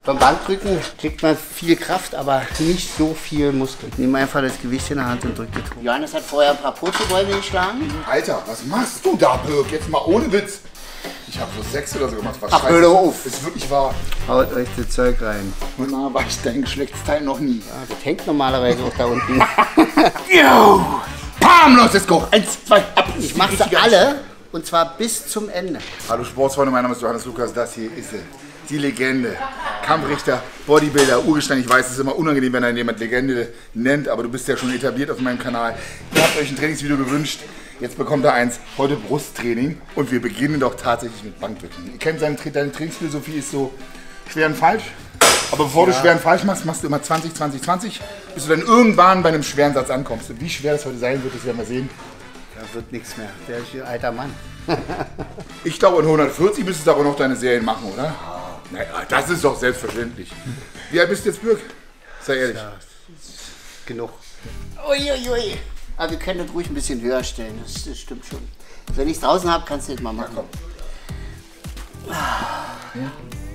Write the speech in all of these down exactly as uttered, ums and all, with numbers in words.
Beim Bankdrücken kriegt man viel Kraft, aber nicht so viel Muskeln. Nimm einfach das Gewicht in der Hand und drück die Truhe. Johannes hat vorher ein paar Purzelbäume geschlagen. Alter, was machst du da, Birk? Jetzt mal ohne Witz. Ich habe so sechs oder so gemacht. Was Ach, hör doch auf. Ist wirklich wahr. Haut euch das Zeug rein. Na, war ich dein Geschlechtsteil noch nie. Ja, das hängt normalerweise auch da unten. Jo! Pam, los, let's go. Eins, zwei, ab. Ich mache sie alle und zwar bis zum Ende. Hallo Sportsfreunde, mein Name ist Johannes Lukas. Das hier ist sie. Die Legende. Kampfrichter, Bodybuilder, Urgestein. Ich weiß, es ist immer unangenehm, wenn einen jemand Legende nennt, aber du bist ja schon etabliert auf meinem Kanal. Ihr habt euch ein Trainingsvideo gewünscht. Jetzt bekommt er eins. Heute Brusttraining. Und wir beginnen doch tatsächlich mit Bankdrücken. Ihr kennt seine, deine Trainingsphilosophie ist so schwer und falsch. Aber bevor ja. du schwer und falsch machst, machst du immer zwanzig, zwanzig, zwanzig. Bis du dann irgendwann bei einem schweren Satz ankommst. Und wie schwer das heute sein wird, das werden wir sehen. Da wird nichts mehr. Der ist ein alter Mann. Ich glaube, in hundertvierzig müsstest du aber noch deine Serien machen, oder? Naja, das ist doch selbstverständlich. Wie alt bist du jetzt, Birk? Sei ehrlich. Ja, genug. Uiuiui. Ui. Aber wir können das ruhig ein bisschen höher stellen, das, das stimmt schon. Wenn ich es draußen habe, kannst du das mal machen. Ja, komm. Ja.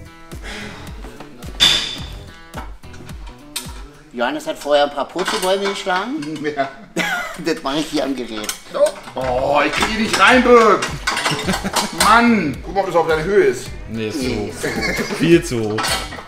Johannes hat vorher ein paar Purzelbäume geschlagen. Ja. Das mache ich hier am Gerät. Oh, ich kriege nicht rein, Birk. Mann, guck mal, ob das auf deine Höhe ist. Nee, ist nee. zu hoch. Viel zu hoch.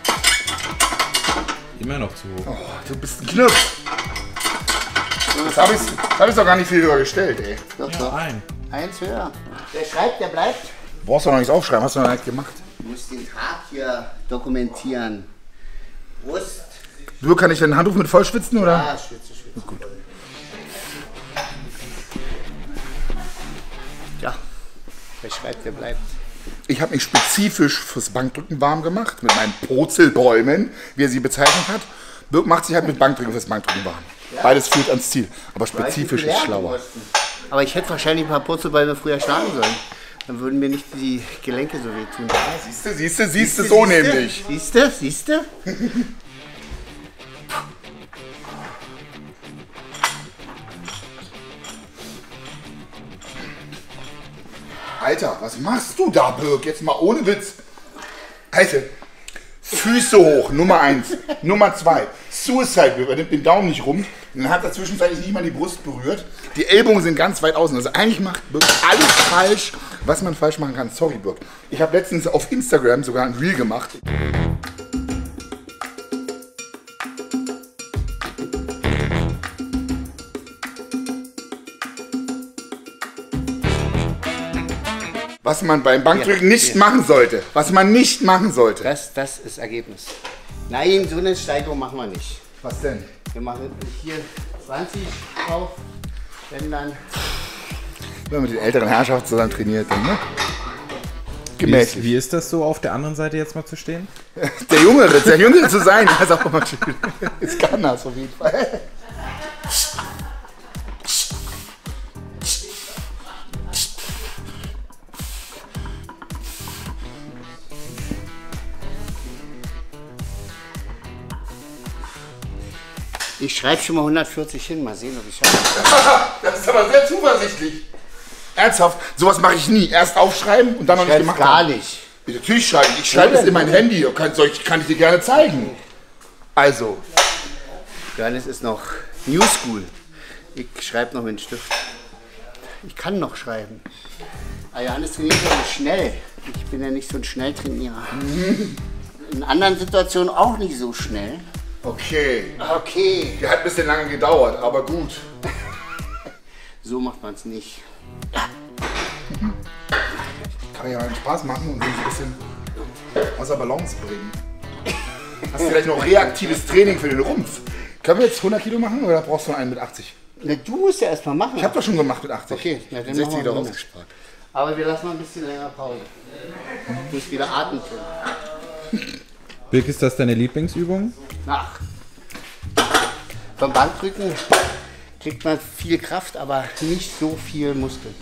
Immer noch zu hoch. Oh, du bist ein Knirps. Das habe ich, hab ich doch gar nicht viel höher gestellt, ey. Doch, ja, doch. ein. Eins höher. Der schreibt, der bleibt. Du brauchst doch noch nichts aufschreiben, hast du noch nicht gemacht. Du musst den Tag hier dokumentieren. Brust. Du, kann ich deinen Handtuch mit voll schwitzen, oder? Ja, schwitze, schwitze. Gut. Ja, der schreibt, der bleibt. Ich habe mich spezifisch fürs Bankdrücken warm gemacht, mit meinen Purzelbäumen, wie er sie bezeichnet hat. Birk macht sich halt mit Bankdrücken fürs Bankdrücken warm. Ja. Beides führt ans Ziel, aber spezifisch ist schlauer. Aber ich hätte wahrscheinlich ein paar Purzelbäume früher schlagen sollen. Dann würden mir nicht die Gelenke so wehtun. Ja, siehst du, siehst du, siehst du, so nämlich. Siehst du, siehst du? Alter, was machst du da, Birk? Jetzt mal ohne Witz. Alter, Füße hoch, Nummer eins. Nummer zwei, Suicide Birk. Er nimmt den Daumen nicht rum. Dann hat er zwischenzeitlich nicht mal die Brust berührt. Die Ellbogen sind ganz weit außen. Also eigentlich macht Birk alles falsch, was man falsch machen kann. Sorry, Birk. Ich habe letztens auf Instagram sogar ein Reel gemacht. Was man beim Bankdrücken ja, nicht ja. machen sollte. Was man nicht machen sollte. Das, das ist Ergebnis. Nein, so eine Steigerung machen wir nicht. Was denn? Wir machen hier zwanzig drauf, wenn dann... Wenn man mit den älteren Herrschaften zusammen trainiert, dann, ne? Gemächlich. Wie, wie ist das so, auf der anderen Seite jetzt mal zu stehen? Der Jüngere, der Jüngere zu sein, das ist auch immer schön. Jetzt kann das auf jeden Fall. Ich schreibe schon mal hundertvierzig hin, mal sehen, ob ich schaffe. Das ist aber sehr zuversichtlich. Ernsthaft, sowas mache ich nie. Erst aufschreiben und dann noch nicht gemacht gar haben. nicht. Natürlich schreibe ich. Ich schreibe es in mein Handy. Kann, soll ich, kann ich dir gerne zeigen. Also. Johannes ist noch New School. Ich schreibe noch mit dem Stift. Ich kann noch schreiben. Aber Johannes trainiert ja nicht schnell. Ich bin ja nicht so ein Schnelltrainierer. In anderen Situationen auch nicht so schnell. Okay. Okay. Der hat ein bisschen lange gedauert, aber gut. So macht man es nicht. Kann ja einen Spaß machen und so ein bisschen außer Balance bringen. Hast du vielleicht noch reaktives Training für den Rumpf? Können wir jetzt hundert Kilo machen oder brauchst du einen mit achtzig? Na, du musst ja erstmal machen. Ich habe doch schon gemacht mit achtzig. Okay, na, dann sechzig wieder rausgespart. Aber wir lassen mal ein bisschen länger Pause. Du musst wieder atmen können. Birk, ist das deine Lieblingsübung? Ach. Beim Bankdrücken kriegt man viel Kraft, aber nicht so viel Muskeln.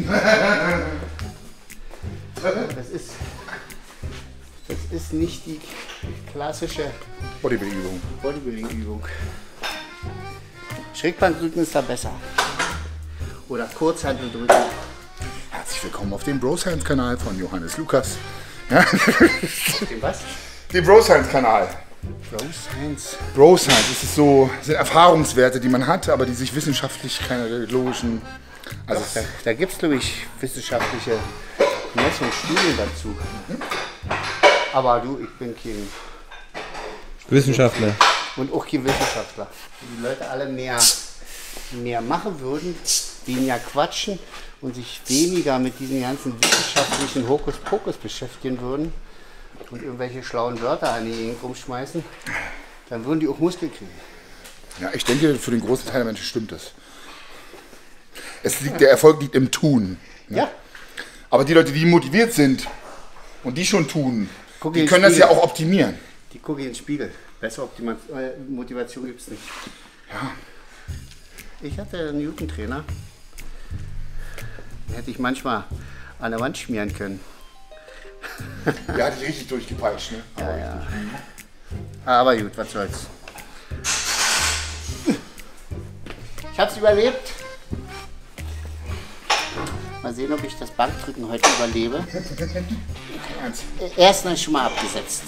Das ist, das ist nicht die klassische Bodybuilding-Übung. Bodybuilding-Übung. Schrägbankdrücken ist da besser. Oder Kurzhanteldrücken. Herzlich willkommen auf dem Bro Science Kanal von Johannes Lukas. Ja? Auf dem was? Den Bro Science Kanal. Bro Science? Bro Science, das ist so, das sind Erfahrungswerte, die man hat, aber die sich wissenschaftlich keine logischen. Also da da gibt es, glaube ich, wissenschaftliche Messungsstudien dazu. Mhm. Aber du, ich bin kein Wissenschaftler. Und auch kein Wissenschaftler. Wenn die Leute alle mehr, mehr machen würden, weniger quatschen und sich weniger mit diesen ganzen wissenschaftlichen Hokuspokus beschäftigen würden und irgendwelche schlauen Wörter an die Gegend rumschmeißen, dann würden die auch Muskeln kriegen. Ja, ich denke, für den großen Teil der Menschen stimmt das. Es liegt, der Erfolg liegt im Tun. Ne? Ja. Aber die Leute, die motiviert sind und die schon tun, Guck die können das ja auch optimieren. Die gucken in den Spiegel. Bessere Optima äh, Motivation gibt es nicht. Ja. Ich hatte einen Jugendtrainer. Den hätte ich manchmal an der Wand schmieren können. Der hat dich richtig durchgepeitscht, ne? Ja, ja. Aber gut, was soll's. Ich hab's überlebt. Mal sehen, ob ich das Bankdrücken heute überlebe. Erstmal schon mal abgesetzt.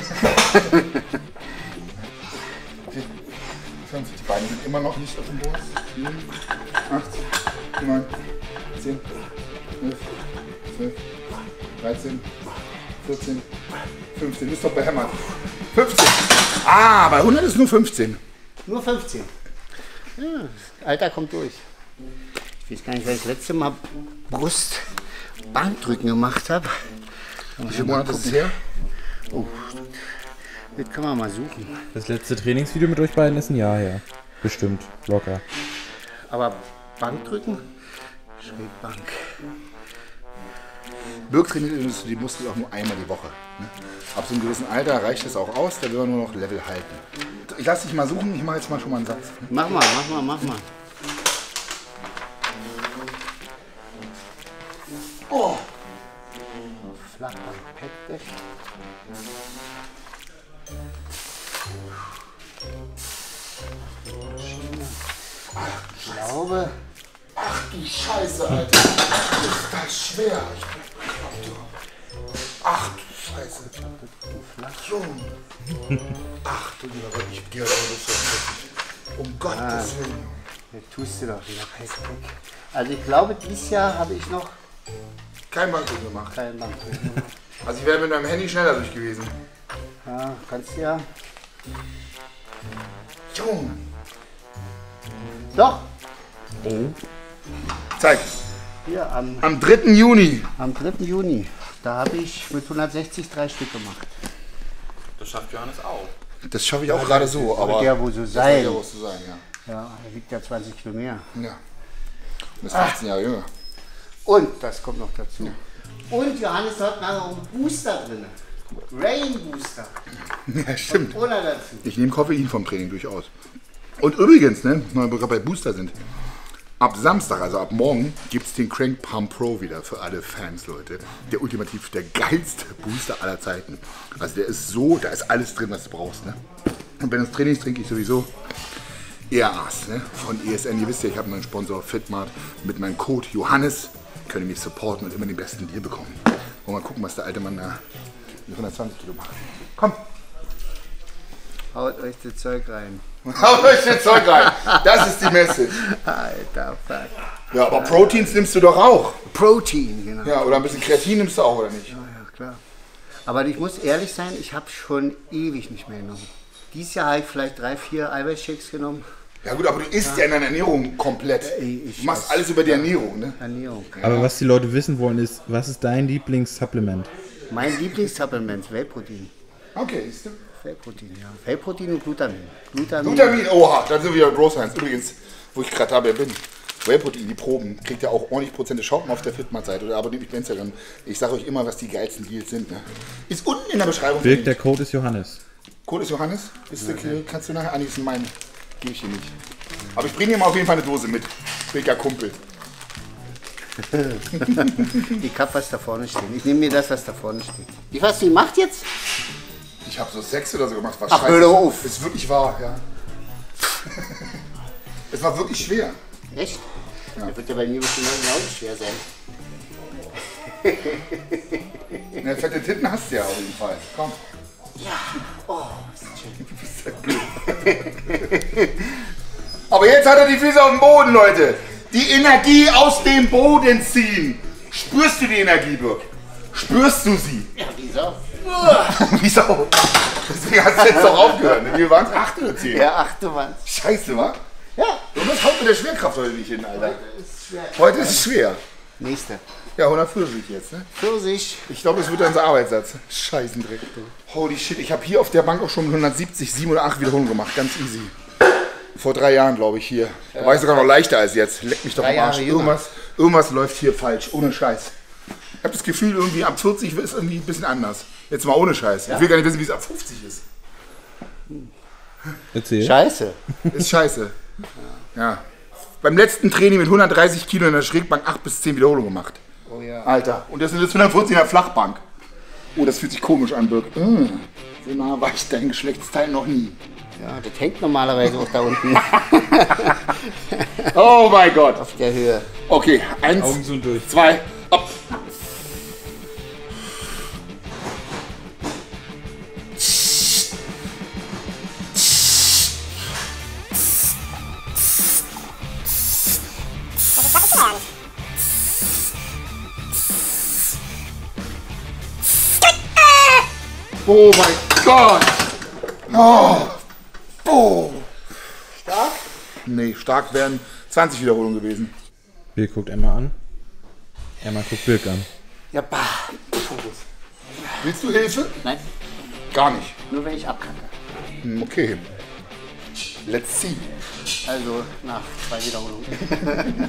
Die Beine sind immer noch nicht auf dem Boden. sieben, acht, neun, zehn, elf, zwölf, dreizehn, vierzehn, fünfzehn. Ist doch behämmert. fünfzehn. Ah, bei hundert ist nur fünfzehn. Nur fünfzehn. Ja, das Alter kommt durch. Ich weiß gar nicht, weil ich das letzte Mal Brust Bankdrücken gemacht habe. Wie viele Monate ist es her? Oh, das können wir mal suchen. Das letzte Trainingsvideo mit euch beiden ist ein Jahr her. Bestimmt, locker. Aber Bankdrücken? Schrägbank. Birk trainiert die Muskeln auch nur einmal die Woche. Ne? Ab so einem gewissen Alter reicht es auch aus, da will er nur noch Level halten. Ich lass dich mal suchen, ich mache jetzt mal schon mal einen Satz. Mach mal, mach mal, mach mal. Oh! Flachbank, Peckdeck. Ich glaube. Ach du Scheiße, Alter. Ist das schwer. Ach du Scheiße. Junge. Ach du lieber Gott, ich dir das so. Um Gottes Willen. Jetzt tust du doch wieder Peckdeck. Also ich glaube, dieses Jahr habe ich noch kein Bankdrücken gemacht. keinen Bankdrücken gemacht. Also ich wäre mit meinem Handy schneller durch gewesen. Ja, kannst du ja. Junge. Doch, Oh. Zeig. hier am, Am dritten Juni. am dritten Juni. Da habe ich mit hundertsechzig drei Stück gemacht. Das schafft Johannes auch. Das schaffe ich auch gerade so, aber der wo so das sein. soll ja auch so sein, ja. Ja, er wiegt ja zwanzig Kilo mehr. Ja. Und ist fünfzehn Jahre jünger. Und das kommt noch dazu. Und Johannes hat nachher einen Booster drin. Rain Booster. Ja, stimmt. Oder dazu. Ich nehme Koffein vom Training durchaus. Und übrigens, ne, weil wir gerade bei Booster sind, ab Samstag, also ab morgen, gibt es den Crank Pump Pro wieder für alle Fans, Leute. Der ultimativ der geilste Booster aller Zeiten. Also der ist so, da ist alles drin, was du brauchst. Ne? Und wenn das Trainings trinke ich sowieso Air-Ass, ne, von E S N. Ihr wisst ja, ich habe meinen Sponsor Fitmart mit meinem Code Johannes. Könnt ihr mich supporten und immer den besten Deal bekommen. Wollen wir mal gucken, was der alte Mann da mit hundertzwanzig Kilo macht. Komm. Haut euch das Zeug rein. Haut euch das Zeug rein. Das ist die Message. Alter, fuck. Ja, aber Proteins nimmst du doch auch. Protein, genau. Ja, oder ein bisschen Kreatin nimmst du auch, oder nicht? Ja, ja, klar. Aber ich muss ehrlich sein, ich habe schon ewig nicht mehr genommen. Dieses Jahr habe ich vielleicht drei, vier Eiweißshakes genommen. Ja gut, aber du isst ja, ja in deiner Ernährung komplett. Ich du machst alles über die Ernährung, ne? Ernährung. Aber was die Leute wissen wollen ist, was ist dein Lieblingssupplement? Mein Lieblingssupplement, Whey-Protein. Okay, siehst du? Whey-Protein, ja. Whey-Protein und Glutamin. Glutamin. Glutamin, oha, dann sind wir bei Bro Science. Übrigens, wo ich gerade dabei bin, Whey-Protein, die Proben, kriegt ja auch ordentlich Prozente. Schaut mal auf der Fitmart-Seite oder abonniert mich bei Instagram. Ich sage euch immer, was die geilsten Deals sind. Ne? Ist unten in der Beschreibung. Birk, der Code ist Johannes. Code ist Johannes? Ist der, kannst du nachher? Ah, nee, ist mein. Gebe ich dir nicht. Aber ich bringe dir mal auf jeden Fall eine Dose mit. Birker Kumpel. Ich hab was da vorne stehen. Ich nehme mir das, was da vorne steht. Wie was du macht jetzt? Ich habe so sechs oder so gemacht. War Ach, scheiße. hör doch auf. Ist wirklich wahr, ja. Es war wirklich schwer. Echt? Ja. Das wird ja bei mir bestimmt auch schwer sein. Ja, fette Titten hast du ja auf jeden Fall. Komm. Ja. Oh, ist das schön. Aber jetzt hat er die Füße auf dem Boden, Leute. Die Energie aus dem Boden ziehen. Spürst du die Energie, Birk? Spürst du sie? Ja, wieso? Wieso? Deswegen hast du jetzt doch aufgehört. Wir waren es acht oder zehn. Ja, acht waren es. Scheiße, wa? Ja. Du musst haut mit der Schwerkraft heute nicht hin, Alter. Heute ist es schwer. Nächste. Ja, hundertfünfzig jetzt, ne? Pfirsich. Ich glaube, es wird unser Arbeitssatz. Scheißendreck. Holy shit, ich habe hier auf der Bank auch schon hundertsiebzig, sieben oder acht Wiederholungen gemacht. Ganz easy. Vor drei Jahren, glaube ich, hier. Da war ich sogar noch leichter als jetzt. Leck mich doch am Arsch. Irgendwas, irgendwas läuft hier falsch. Ohne Scheiß. Ich habe das Gefühl, irgendwie ab vierzig ist irgendwie ein bisschen anders. Jetzt mal ohne Scheiß. Ja? Ich will gar nicht wissen, wie es ab fünfzig ist. Erzähl. Scheiße. Ist scheiße. Ja. Beim letzten Training mit hundertdreißig Kilo in der Schrägbank acht bis zehn Wiederholungen gemacht. Oh ja. Alter. Und das sind jetzt hundertvierzig in der Flachbank. Oh, das fühlt sich komisch an, Birk. Mmh. So nah war ich dein Geschlechtsteil noch nie. Ja, das hängt normalerweise auch da unten. Oh mein Gott. Auf der Höhe. Okay, eins, Augen sind durch. zwei, ab. Oh mein Gott! Oh! Oh! Stark? Nee, stark wären zwanzig Wiederholungen gewesen. Bill guckt Emma an. Emma guckt Bill an. Ja, bah. Willst du Hilfe? Nein, Gar nicht. nur wenn ich abkacke. Hm, okay. Let's see. Also nach zwei Wiederholungen.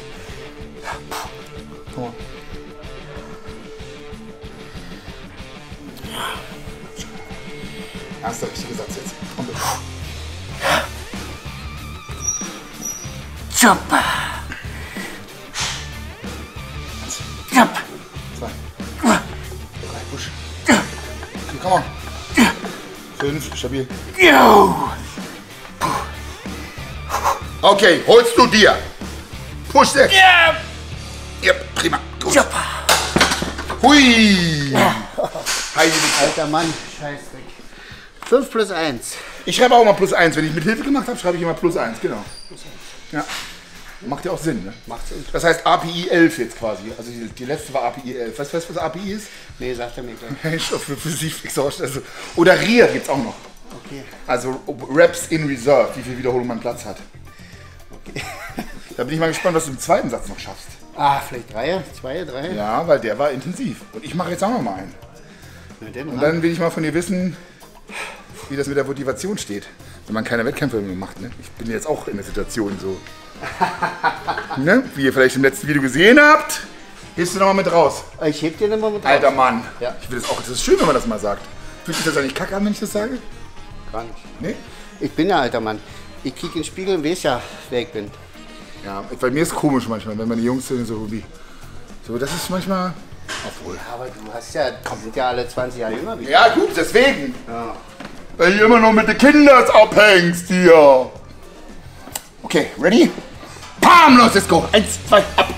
Oh. Erster richtige Satz jetzt. Komm bitte. Super. Jump. Zwei. Drei, push. Vier, come on. Fünf, stabil. Yo. Okay, holst du dir. Push sechs. Ja. Ja, prima. Gut. Super. Hui. Heidi, Alter Mann, Scheißdreck. fünf plus eins. ich schreibe auch mal plus eins. Wenn ich mit Hilfe gemacht habe, schreibe ich immer plus eins. Genau. Ja. Macht ja auch Sinn, ne? Macht Sinn. Das heißt A P I elf jetzt quasi. Also die, die letzte war A P I elf. Weißt du, was A P I ist? Nee, sagt er mir gleich. Stoff für Physik Exhaustion. Also, oder R I A gibt es auch noch. Okay. Also Reps in Reserve, wie viel Wiederholung man Platz hat. Okay. Da bin ich mal gespannt, was du im zweiten Satz noch schaffst. Ah, vielleicht drei, zwei, drei. Ja, weil der war intensiv. Und ich mache jetzt auch noch mal einen. Na denn, Und dann will ich mal von dir wissen, wie das mit der Motivation steht. Wenn man keine Wettkämpfe mehr macht. Ne? Ich bin jetzt auch in der Situation so. Ne? Wie ihr vielleicht im letzten Video gesehen habt, gehst du noch mal mit raus. Ich heb dir nochmal mit raus. Alter Mann. Ja. Ich will das auch. Das ist schön, wenn man das mal sagt. Fühlt sich das eigentlich kacke an, wenn ich das sage? Gar nicht. Nee? Ich bin ja alter Mann. Ich krieg in den Spiegel und weiß ja, wer ich bin. Ja, bei mir ist es komisch manchmal, wenn meine Jungs sind so wie. So, das ist manchmal. Obwohl. Ja, aber du hast ja, die sind ja alle zwanzig Jahre jünger wie ich. Ja, gut, deswegen. Ja. Weil du immer noch mit den Kindern abhängst hier. Okay, ready? Pam, los, let's go. Eins, zwei, ab.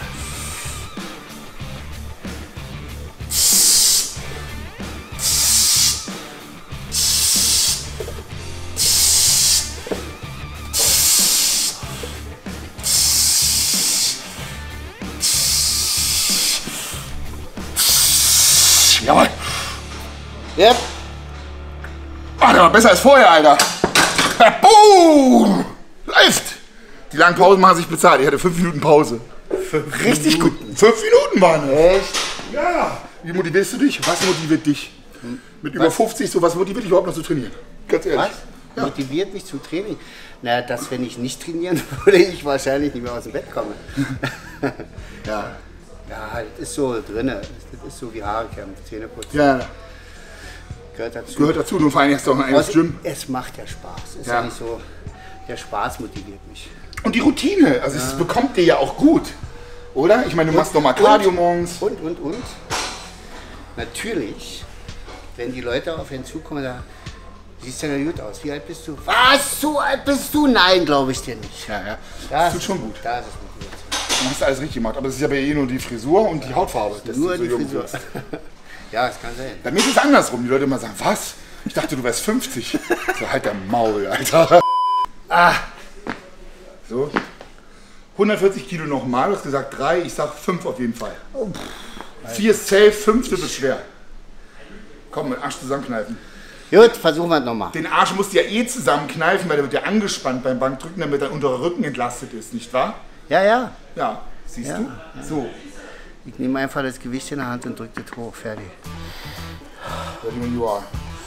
Jawohl. Yep. Ah, der war besser als vorher, Alter. Boom! Läuft! Die langen Pausen machen sich bezahlt. Ich hatte fünf Minuten Pause. Fünf Richtig Minuten. gut. Fünf Minuten waren es. Echt? Ja. Wie motivierst du dich? Was motiviert dich? Mit über fünfzig, so was motiviert dich überhaupt noch zu trainieren? Ganz ehrlich. Was? Ja. Motiviert mich zum Training? Na, dass wenn ich nicht trainieren würde, ich wahrscheinlich nicht mehr aus dem Bett komme. Ja. Ja, das ist so drin. Das ist so wie Haare kämmen, Zähne putzen. Ja. Gehört dazu. Gehört dazu. Du vor allem hast du auch ein eigenes Also, Gym. es macht ja Spaß. Es ist Ja. ja nicht so, der Spaß motiviert mich. Und die Routine. Also es bekommt dir ja auch gut. Oder? Ich meine, du machst nochmal Cardio morgens. Und, und, und. Natürlich, wenn die Leute auf einen zukommen, da siehst du ja gut aus. Wie alt bist du? Was? So alt bist du? Nein, glaube ich dir nicht. Ja, ja. Das tut schon gut. Da ist es Motivation. Du hast alles richtig gemacht. Aber es ist ja bei ihr nur die Frisur und die Hautfarbe. dass Nur du so die jung Frisur. bist. Ja, es kann sein. Bei mir ist es andersrum. Die Leute immer sagen, was? Ich dachte, du wärst fünfzig. So, halt der Maul, Alter. Ah. So. hundertvierzig Kilo nochmal, du hast gesagt drei, ich sag fünf auf jeden Fall. vier ist safe, fünf wird schwer. Komm, mit Arsch zusammenkneifen. Gut, versuchen wir es nochmal. Den Arsch musst du ja eh zusammenkneifen, weil der wird ja angespannt beim Bankdrücken, damit dein unterer Rücken entlastet ist, nicht wahr? Ja, ja. Ja, siehst ja, du? Ja. So. Ich nehme einfach das Gewicht in der Hand und drücke das hoch, fertig. Ready when you are.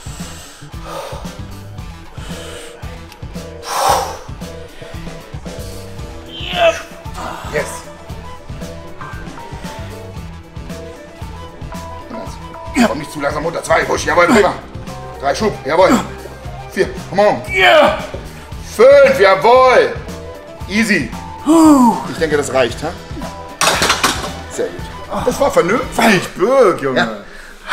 Yes. Ja, komm nicht zu langsam runter. Zwei, Busch, jawohl, drüber. Drei Schub, jawohl. Vier, come on. Yeah. Fünf, jawohl. Easy. Ich denke, das reicht, ha? Sehr gut. Das war vernünftig, Birk, Junge. Ja.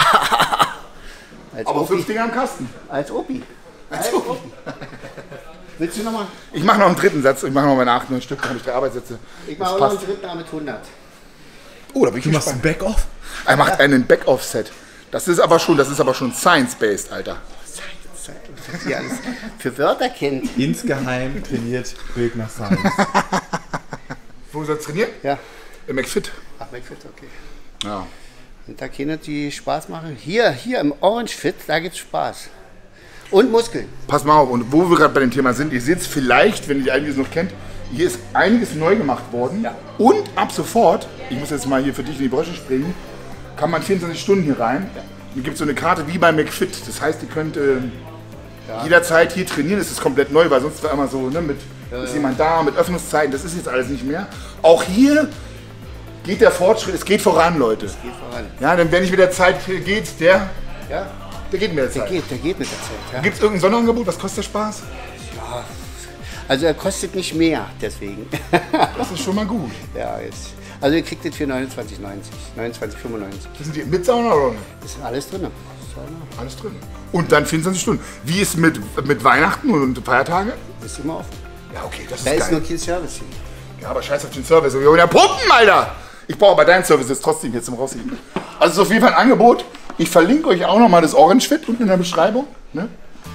Aber fünf Dinger am Kasten. Als Opi. Als Opi. Willst du nochmal? Ich mache noch einen dritten Satz. Ich mache noch meine acht, neun Stück, dann habe ich drei Arbeitssätze. Ich mache noch einen dritten mit hundert. Oh, da bin ich Du machst ein Back-Off? Er macht einen Back-Off-Set. Das ist aber schon, das ist aber schon Science-based, Alter. Science, was ihr alles für Wörter kennt. Insgeheim trainiert Birk nach Science. Wo soll es trainieren? Ja. Im McFit. Ach, McFit, okay. Ja. Und da können die Spaß machen. Hier, hier im Orange Fit, da gibt's Spaß. Und Muskeln. Pass mal auf, und wo wir gerade bei dem Thema sind, ihr seht es vielleicht, wenn ihr die einiges noch kennt, hier ist einiges neu gemacht worden. Ja. Und ab sofort, ich muss jetzt mal hier für dich in die Brosche springen, kann man vierundzwanzig Stunden hier rein. Ja. Hier gibt es so eine Karte wie bei McFit. Das heißt, ihr könnt äh, ja. jederzeit hier trainieren. Das ist komplett neu, weil sonst war immer so, ne, mit ja, ist jemand da, mit Öffnungszeiten, das ist jetzt alles nicht mehr. Auch hier geht der Fortschritt, es geht voran, Leute. Es geht voran. Ja, denn wenn nicht mit der Zeit geht, der... Ja. Der geht mit der Zeit. Der geht, der geht mit der Zeit, ja. Gibt es irgendein Sonderangebot? Was kostet der Spaß? Ja, also er kostet nicht mehr, deswegen. Das ist schon mal gut. Ja, jetzt. Also ihr kriegt das für neunundzwanzig neunzig, neunundzwanzig fünfundneunzig. Das sind die mit Sauna oder nicht? Das ist alles drin. Alles drin. Und dann vierundzwanzig Stunden. Wie ist mit, mit Weihnachten und Feiertage? Das ist immer offen. Ja, okay, das da ist geil. Da ist nur kein Service hier. Ja, aber scheiß auf den Service. Wir wollen ja pumpen, Alter! Ich brauche aber deinen Service jetzt trotzdem hier zum Rausheben. Also es ist auf jeden Fall ein Angebot. Ich verlinke euch auch nochmal das Orange Fit unten in der Beschreibung. Ne?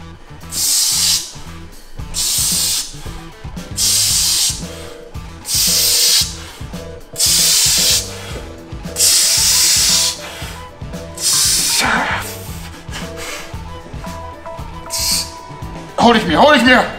Hol ich mir, hol ich mir!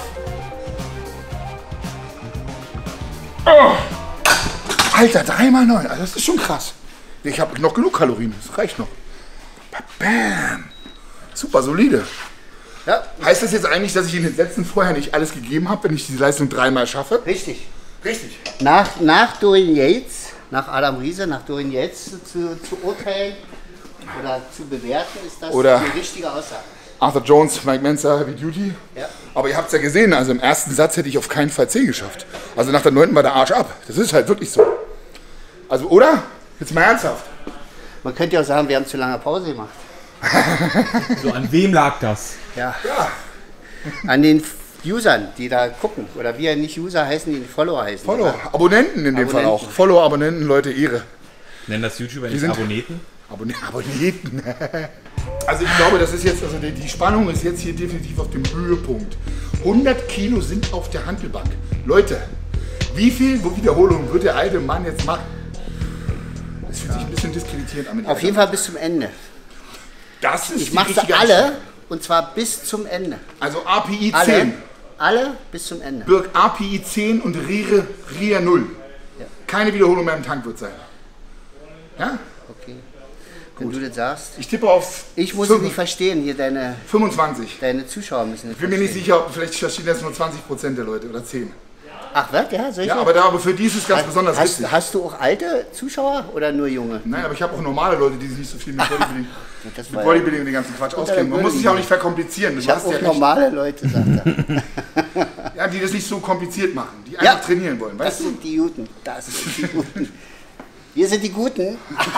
Oh. Alter, dreimal neun, also das ist schon krass. Ich habe noch genug Kalorien, das reicht noch. Bam! Super solide. Ja. Heißt das jetzt eigentlich, dass ich in den Sätzen vorher nicht alles gegeben habe, wenn ich diese Leistung dreimal schaffe? Richtig. Richtig. Nach, nach Dorian Yates, nach Adam Riese, nach Dorian Yates zu, zu urteilen oder zu bewerten, ist das oder eine richtige Aussage. Arthur Jones, Mike Mensa, Heavy Duty. Ja. Aber ihr habt es ja gesehen, also im ersten Satz hätte ich auf keinen Fall zehn geschafft. Also nach der neunten war der Arsch ab. Das ist halt wirklich so. Also, oder? Jetzt mal ernsthaft. Man könnte ja auch sagen, wir haben zu lange Pause gemacht. So, an wem lag das? Ja. ja. An den Usern, die da gucken. Oder wie ja nicht User heißen, die Follower heißen. Follower, oder? Abonnenten in dem Abonnenten. Fall auch. Follower, Abonnenten, Leute, Ehre. Nennen das YouTuber nicht Abonnenten? Abonne Abonnenten. Also ich glaube, das ist jetzt, also die, die Spannung ist jetzt hier definitiv auf dem Höhepunkt. hundert Kilo sind auf der Hantelbank. Leute, wie viel Wiederholungen wird der alte Mann jetzt machen? Das fühlt sich ein bisschen diskreditierend an. Auf jeden Fall bis zum Ende. Das ist ich mache sie alle und zwar bis zum Ende. Also A P I alle, zehn. Alle bis zum Ende. Birk A P I zehn und Rire, Ria null. Ja. Keine Wiederholung mehr im Tank wird sein. Ja? Okay. Wenn du das sagst. Ich tippe auf. Ich muss es nicht verstehen, hier deine. fünfundzwanzig. Deine Zuschauer müssen. Ich bin mir nicht sicher, vielleicht verstehen das nur zwanzig Prozent der Leute oder zehn. Ach, was? Ja, solche? Ja, aber, da, aber für die ist es ganz hast, besonders hast, wichtig. Hast du auch alte Zuschauer oder nur junge? Nein, aber ich habe auch normale Leute, die sich nicht so viel mit Bodybuilding, mit Bodybuilding und den ganzen Quatsch auskennen. Man muss sich auch nicht verkomplizieren. Du ich habe auch ja normale Leute, sagt er. Ja, die das nicht so kompliziert machen, die einfach ja, trainieren wollen. Weißt das du? sind die Guten. Das sind die Guten. Wir sind die Guten.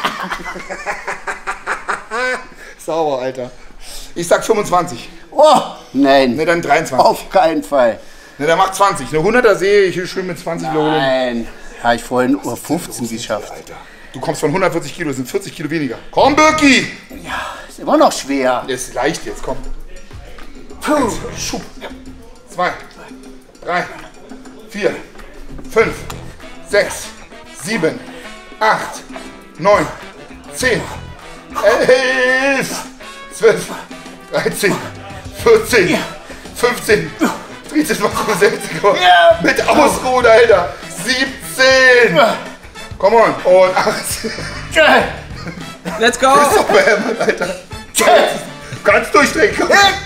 Sauber, Alter. Ich sag fünfundzwanzig. Oh, nein. Ne, dann dreiundzwanzig. Auf keinen Fall. Ne, dann macht zwanzig. Eine hunderter sehe ich schön mit zwanzig Kilo. Nein, habe ich vorhin nur fünfzehn geschafft. Alter. Du kommst von hundertvierzig Kilo, das sind vierzig Kilo weniger. Komm, Birki! Ja, immer noch schwer. Ist leicht jetzt, komm. Puh. Eins, Schub. Zwei, drei, vier, fünf, sechs, sieben, acht, neun, zehn, elf, zwölf, dreizehn, vierzehn, fünfzehn, dreizehn, sechzehn, Ja. mit Ausruhen, Alter, siebzehn, komm on, und achtzehn. Let's go! Ist doch behämmert, Alter. Ganz durchdrehen.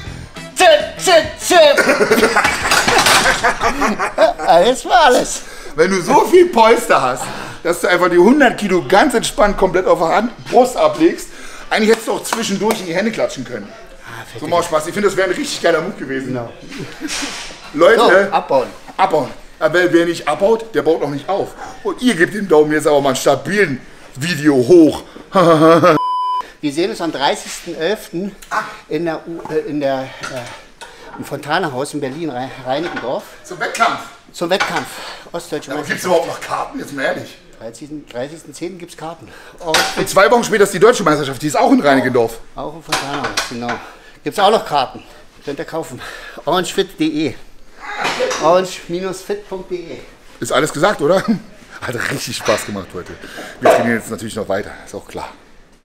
Das war alles. Wenn du so viel Polster hast, dass du einfach die hundert Kilo ganz entspannt komplett auf der Hand, Brust ablegst, eigentlich hättest du auch zwischendurch in die Hände klatschen können. Ah, so mal Spaß. Ich finde, das wäre ein richtig geiler Move gewesen. Genau. Leute, So, abbauen. abbauen. Aber wer nicht abbaut, der baut auch nicht auf. Und ihr gebt dem Daumen jetzt aber mal einen stabilen Video hoch. Wir sehen uns am dreißigsten elften in der, U- äh, in der äh, im Fontanahaus in Berlin, Rhe- Reinickendorf, Zum Wettkampf. zum Wettkampf Ostdeutsche Aber gibt es Meisterschaft. überhaupt noch Karten? Jetzt mal ehrlich. dreißigsten zehnten gibt es Karten. Auch, Und zwei Wochen später ist die Deutsche Meisterschaft. Die ist auch in Reinickendorf. auch im Fontanahaus, genau. Gibt es auch noch Karten. Könnt ihr kaufen. orangefit punkt de orange fit punkt de Ist alles gesagt, oder? Hat richtig Spaß gemacht heute. Wir trainieren jetzt natürlich noch weiter. Ist auch klar.